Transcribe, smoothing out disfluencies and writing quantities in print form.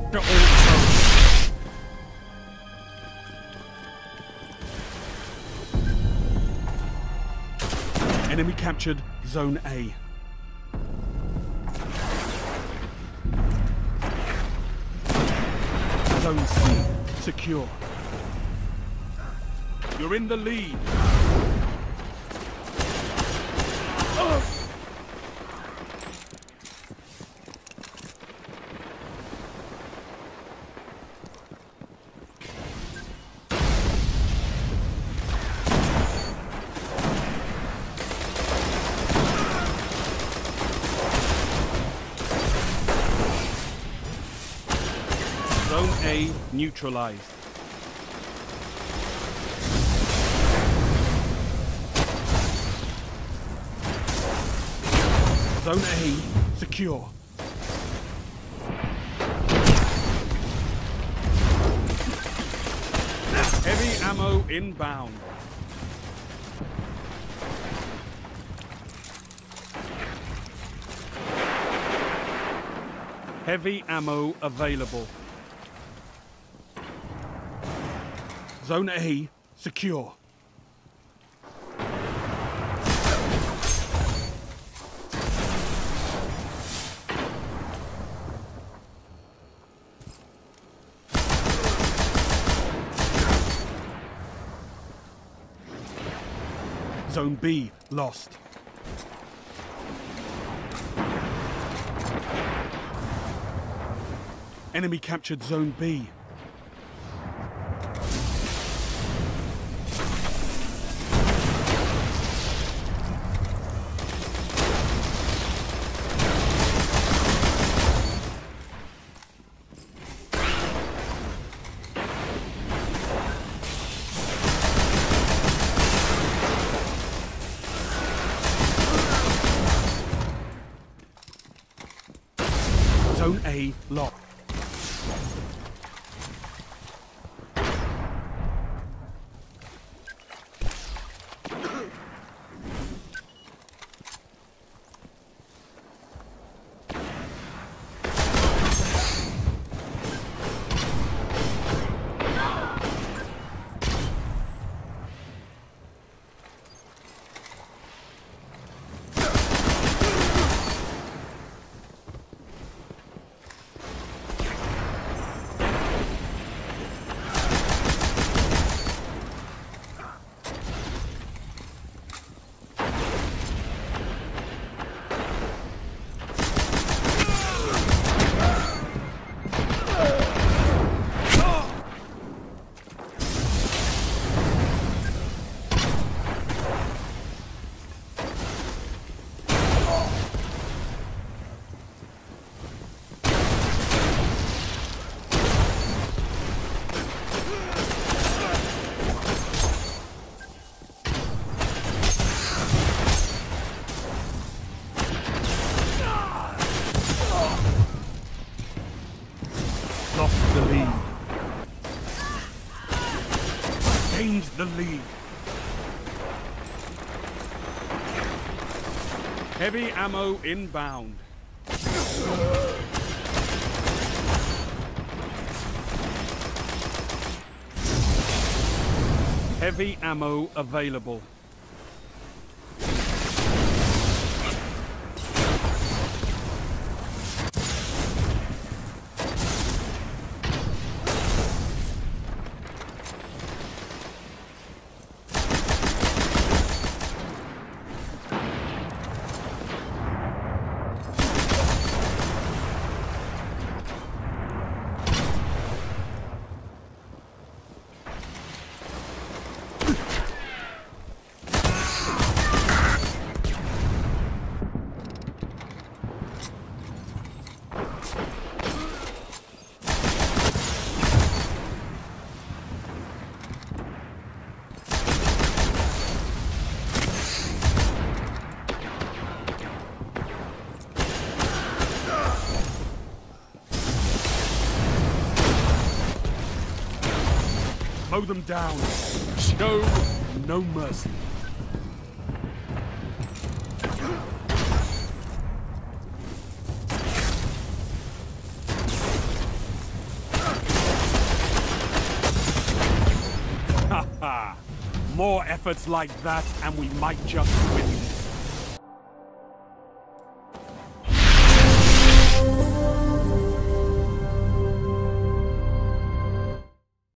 They're all close. Enemy captured Zone A. Zone C secure. You're in the lead. Zone A neutralized. Zone A secure. Heavy ammo inbound. Heavy ammo available. Zone A secure. Zone B lost. Enemy captured Zone B. Zone A locked. Lost the lead. Gained the lead. Heavy ammo inbound. Heavy ammo available. Mow them down. Show no mercy. More efforts like that, and we might just win.